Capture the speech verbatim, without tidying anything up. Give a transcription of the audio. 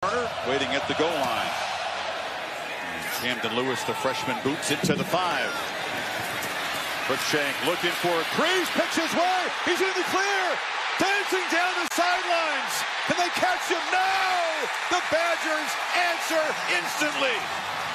corner, waiting at the goal line. Camden Lewis, the freshman, boots into the five. Cruickshank looking for a crease, picks his way. He's in the clear, dancing down the sidelines. Can they catch him? No! The Badgers answer instantly.